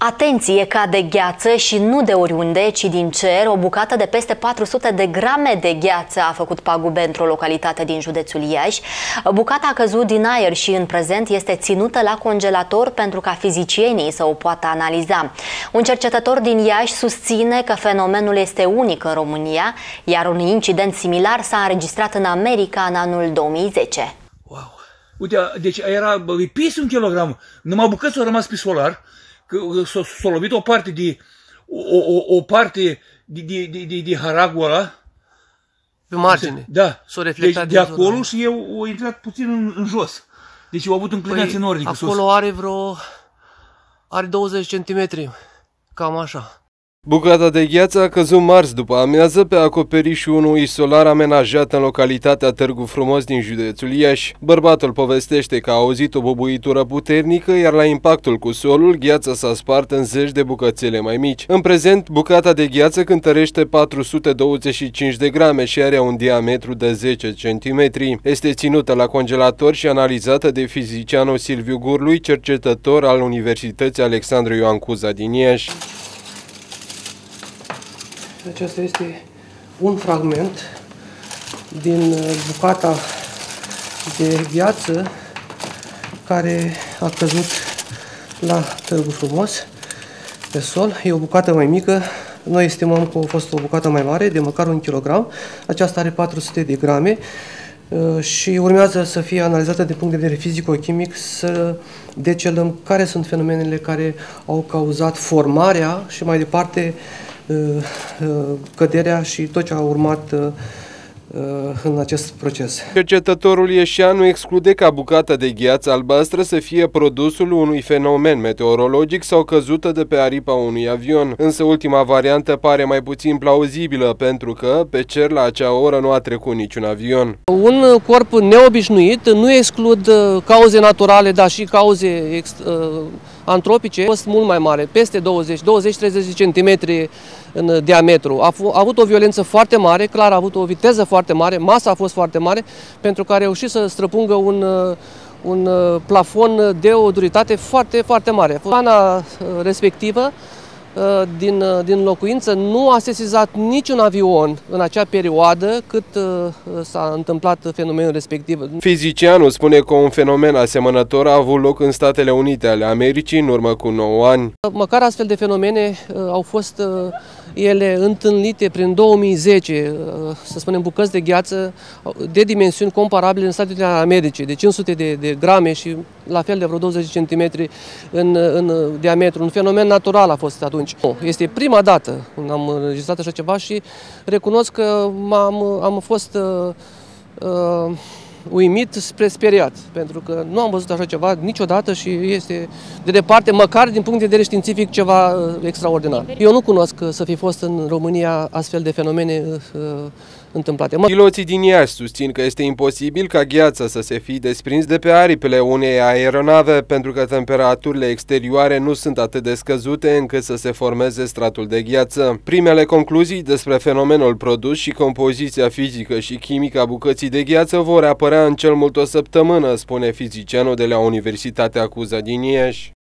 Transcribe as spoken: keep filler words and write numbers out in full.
Atenție, ca de gheață și nu de oriunde, ci din cer, o bucată de peste patru sute de grame de gheață a făcut pagube într-o localitate din județul Iași. Bucata a căzut din aer și în prezent este ținută la congelator pentru ca fizicienii să o poată analiza. Un cercetător din Iași susține că fenomenul este unic în România, iar un incident similar s-a înregistrat în America în anul două mii zece. Wow! Uite, deci era peste un kilogram, numai bucăți au rămas pe solar, că s-a lovit o parte de o, o, o parte de, de, de, de, de haragul ăla. Pe margine. Da. S-a reflectat deci de acolo și eu au intrat puțin în, în jos. Deci au avut înclinație păi, nordică acolo sus. are vreo are douăzeci centimetri. Cam așa. Bucata de gheață a căzut marți după amiază pe acoperișul unui solar amenajat în localitatea Târgu Frumos din județul Iași. Bărbatul povestește că a auzit o bubuitură puternică, iar la impactul cu solul, gheața s-a spart în zeci de bucățele mai mici. În prezent, bucata de gheață cântărește patru sute douăzeci și cinci de grame și are un diametru de zece centimetri. Este ținută la congelator și analizată de fizicianul Silviu Gurlui, cercetător al Universității Alexandru Ioan Cuza din Iași. Acesta este un fragment din bucata de gheață care a căzut la Târgu Frumos, pe sol. E o bucată mai mică. Noi estimăm că a fost o bucată mai mare, de măcar un kilogram. Aceasta are patru sute de grame și urmează să fie analizată din punct de vedere fizico-chimic, să decelăm care sunt fenomenele care au cauzat formarea și mai departe căderea și tot ce a urmat în acest proces. Cercetătorul ieșean nu exclude ca bucata de gheață albastră să fie produsul unui fenomen meteorologic sau căzută de pe aripa unui avion, însă ultima variantă pare mai puțin plauzibilă pentru că pe cer la acea oră nu a trecut niciun avion. Un corp neobișnuit nu exclud cauze naturale, dar și cauze antropice. A fost mult mai mare, peste douăzeci, douăzeci treizeci de centimetri în diametru. A, a avut o violență foarte mare, clar a avut o viteză foarte mare, masa a fost foarte mare, pentru că a reușit să străpungă un, un plafon de o duritate foarte, foarte mare. Zona respectivă din, din locuință nu a sesizat niciun avion în acea perioadă cât s-a întâmplat fenomenul respectiv. Fizicianul spune că un fenomen asemănător a avut loc în Statele Unite ale Americii în urmă cu nouă ani. Măcar astfel de fenomene au fost ele întâlnite prin două mii zece, să spunem bucăți de gheață de dimensiuni comparabile în Statele Unite ale Americii, de cinci sute de, de grame și la fel de vreo douăzeci de centimetri în, în diametru. Un fenomen natural a fost atunci. Este prima dată când am înregistrat așa ceva și recunosc că am, am fost uh, uh, uimit spre speriat, pentru că nu am văzut așa ceva niciodată și este de departe, măcar din punct de vedere științific, ceva uh, extraordinar. Eu nu cunosc să fi fost în România astfel de fenomene uh, întâmplate. Piloții din Iași susțin că este imposibil ca gheața să se fi desprins de pe aripile unei aeronave pentru că temperaturile exterioare nu sunt atât de scăzute încât să se formeze stratul de gheață. Primele concluzii despre fenomenul produs și compoziția fizică și chimică a bucății de gheață vor apărea în cel mult o săptămână, spune fizicianul de la Universitatea Cuza din Iași.